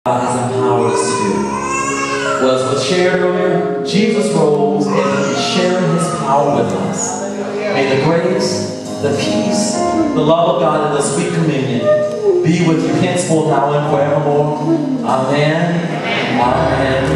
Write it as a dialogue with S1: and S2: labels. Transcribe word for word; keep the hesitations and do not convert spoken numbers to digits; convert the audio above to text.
S1: God has empowered us to do. Well, as was shared earlier, Jesus rose and He is sharing His power with us. May the grace, the peace, the love of God and the sweet communion be with you henceforth, now and forevermore. Amen. Amen.